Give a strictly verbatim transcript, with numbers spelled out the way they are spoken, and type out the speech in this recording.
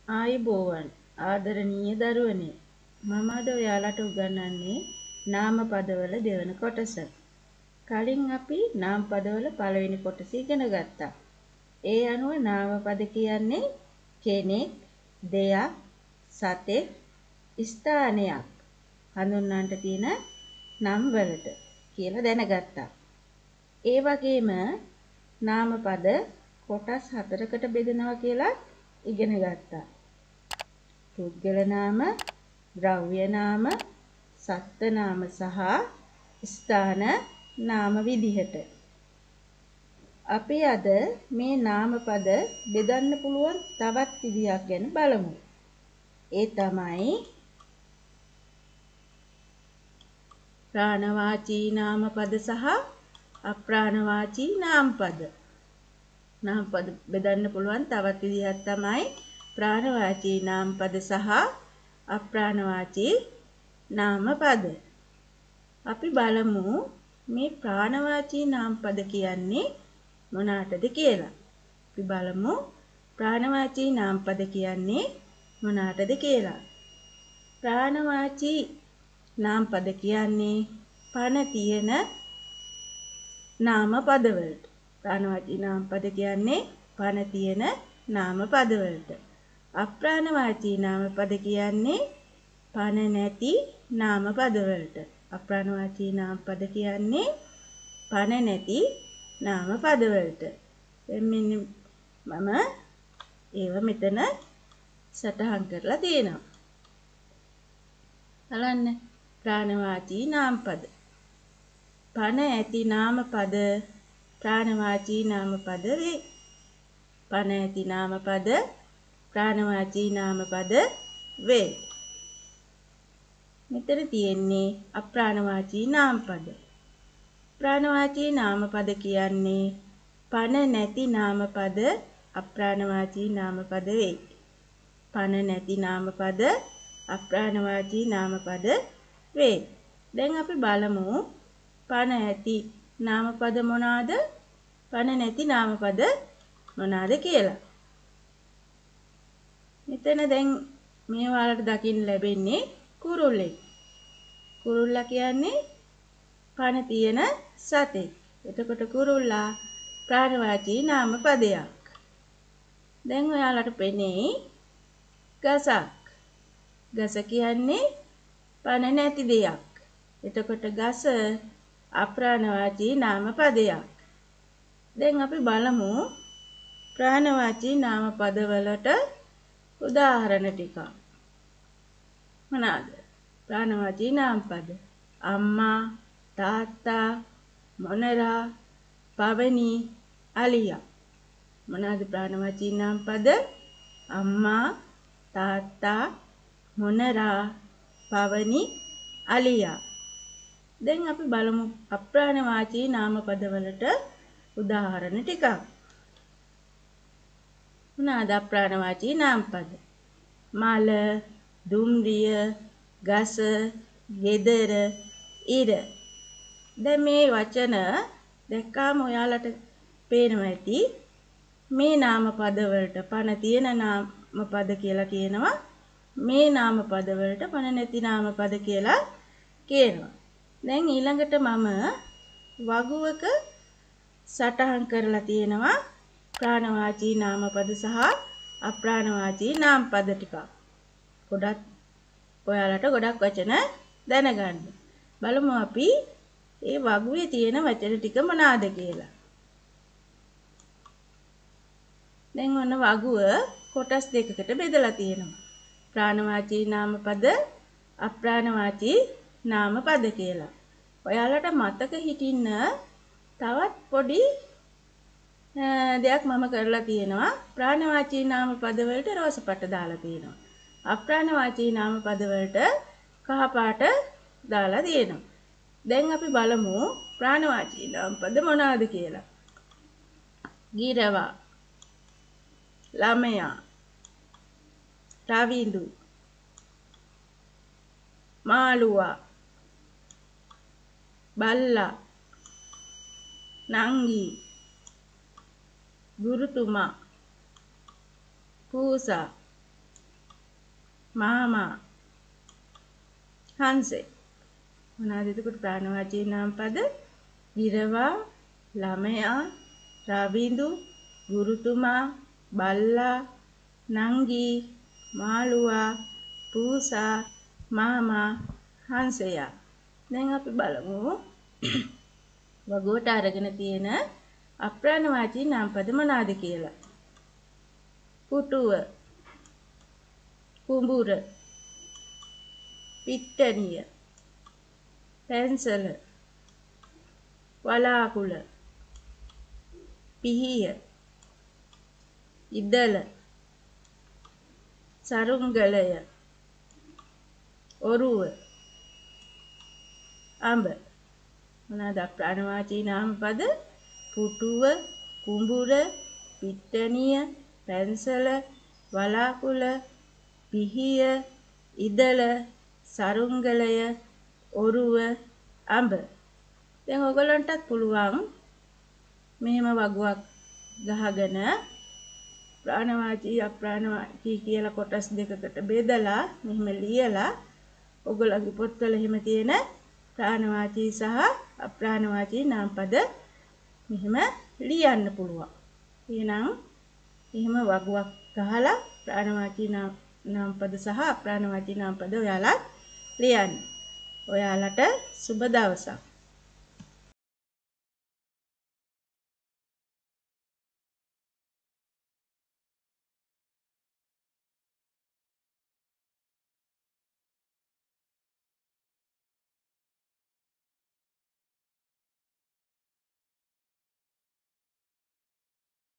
ආයුබෝවන් ආදරණීය දරුවනේ මම අද ඔයාලට උගන්වන්නේ නාම පදවල දෙවන කොටස. කලින් අපි නාම පදවල පළවෙනි කොටස ඉගෙන ගත්තා. ඒ අනුව නාම පද කියන්නේ කෙනෙක්, දෙයක්, සතෙක්, ස්ථානයක් හඳුන්වන්නට තියෙන නම් වලට කියලා දැනගත්තා. ඒ වගේම නාම පද කොටස් හතරකට බෙදෙනවා කියලා ඉගෙන ගත්තා. පුද්ගල නාම, ද්‍රව්‍ය නාම, සත්ත්ව නාම සහ ස්ථාන නාම විදිහට. අපි අද මේ නාම පද බෙදන්න පුළුවන් තවත් විදියක් ගැන බලමු. ඒ තමයි ප්‍රාණවාචී නාම පද සහ අප්‍රාණවාචී නාම පද. නාම පද බෙදන්න පුළුවන් තවත් විදියක් තමයි ප්‍රාණවාචී නාම පද සහ අප්‍රාණවාචී නාම පද. අපි බලමු මේ ප්‍රාණවාචී නාම පද කියන්නේ මොනකටද කියලා. අපි බලමු ප්‍රාණවාචී නාම පද කියන්නේ මොනකටද කියලා. ප්‍රාණවාචී නාම පද කියන්නේ පණ තියෙන නාම පද වලට. ප්‍රාණවාචී නාම පද කියන්නේ පණ තියෙන නාම පද වලට. අප්‍රාණවාචී නාම පද කියන්නේ පණ නැති නාම පද වලට. අප්‍රාණවාචී නාම පද කියන්නේ පණ නැති නාම පද වලට. දැන් මෙන්න මම ඒව මෙතන සටහන් කරලා තියෙනවා. බලන්න ප්‍රාණවාචී නාම පද. පණ ඇති නාම පද ප්‍රාණවාචී නාම පද වේ. පණ ඇති නාම පද ප්‍රාණවාචී නාම පද වේ. මෙතන තියෙන්නේ අප්‍රාණවාචී නාම පද. ප්‍රාණවාචී නාම පද කියන්නේ පණ නැති නාම පද අප්‍රාණවාචී නාම පද වේ. පණ නැති නාම පද අප්‍රාණවාචී නාම පද වේ. දැන් අපි බලමු පණ ඇති නාම පද මොනවාද? පණ නැති නාම පද මොනවාද කියලා. මෙතන දැන් මේ ඔයාලට දකින්න ලැබෙන්නේ කුරුල්ලෙක්. කුරුල්ලා කියන්නේ පණ තියෙන සතෙක්. එතකොට කුරුල්ලා ප්‍රාණවාචී නාම පදයක්. දැන් ඔයාලට පෙනේ ගසක්. ගස කියන්නේ පණ නැති දෙයක්. එතකොට ගස අප්‍රාණවාචී නාම පදයක්. දැන් අපි බලමු ප්‍රාණවාචී නාම පද වලට උදාහරණ ටිකක්. මොනවාද? ප්‍රාණවාචී නාම පද. අම්මා, තාත්තා, මොනරා, පවනි, අලියා. මොනවාද ප්‍රාණවාචී නාම පද? අම්මා, තාත්තා, මොනරා, පවනි, අලියා. දැන් අපි බලමු අප්‍රාණවාචී නාම පද වලට උදාහරණ ටිකක්. මොනවාද අප්‍රාණවාචී නාම පද? මල, දුම්රිය, ගස, ගෙදර, ඉර. දැන් මේ වචන දැක්කාම ඔයාලට පේනවා ඇති මේ නාම පද වලට පණ තියෙන නාම පද කියලා කියනවා. මේ නාම පද වලට පණ නැති නාම පද කියලා කියනවා. දැන් ඊළඟට මම වගුවක සටහන් කරලා තියෙනවා ප්‍රාණවාචී නාම පද සහ අප්‍රාණවාචී නාම පද ටිකක්. ගොඩක් ඔයාලට ගොඩක් වචන දැනගන්න. බලමු අපි ඒ වගුවේ තියෙන වචන ටික මොනවාද කියලා. දැන් ඔන්න වගුව කොටස් දෙකකට බෙදලා තියෙනවා. ප්‍රාණවාචී නාම පද, අප්‍රාණවාචී නාම පද කියලා. ඔයාලට මතක හිටින්න තවත් පොඩි දෙයක් මම කරලා තියෙනවා. ප්‍රාණවාචී නාම පද වලට රෝස පාට දාලා තියෙනවා. අප්‍රාණවාචී නාම පද වලට කහ පාට දාලා තියෙනවා. දැන් අපි බලමු ප්‍රාණවාචී නාම පද මොනවාද කියලා. ගිරවා, ළමයා, රවිඳු, මාළුවා, බල්ලා, නංගි, ගුරුතුමා, පූසා, මාමා හංසෙක්. මොනවාද එතකොට ප්‍රාණවාචී නාම පද? ගිරවා, ළමයා, රවිඳු, ගුරුතුමා, බල්ලා, නංගි, මාළුවා, පූසා, මාමා, හංසයා. දැන් අපි බලමු වගුවට අරගෙන තියෙන අප්‍රාණවාචී නාම පද මොනවාද කියලා. පුටුව, කුඹුර, පිට්ටනිය, පැන්සල, වලාකුළ, පිහිය, ඉදල, සරුංගලය, ඔරුව, අඹ. මොනවාද අප්‍රාණවාචී නාම පද? පුටුව, කුඹුර, පිට්ටනිය, පැන්සල, වලාකුළ, පිහිය, ඉදල, සරුංගලය, ඔරුව, අඹ. දැන් ඔයගලන්ටත් පුළුවන් මෙහෙම වගුවක් ගහගෙන ප්‍රාණවාචී අප්‍රාණවාචී කියලා කොටස් දෙකකට බෙදලා මෙහෙම ලියලා ඔයගලගේ පොත්වල එහෙම තියෙන ප්‍රාණවාචී සහ අප්‍රාණවාචී නාම පද මෙහෙම ලියන්න පුළුවන්. එහෙනම් එහෙම වගුවක් ගහලා ප්‍රාණවාචී නාම පද සහ අප්‍රාණවාචී නාම පද ඔයාලා ලියන්න. ඔයාලට සුබ දවසක්.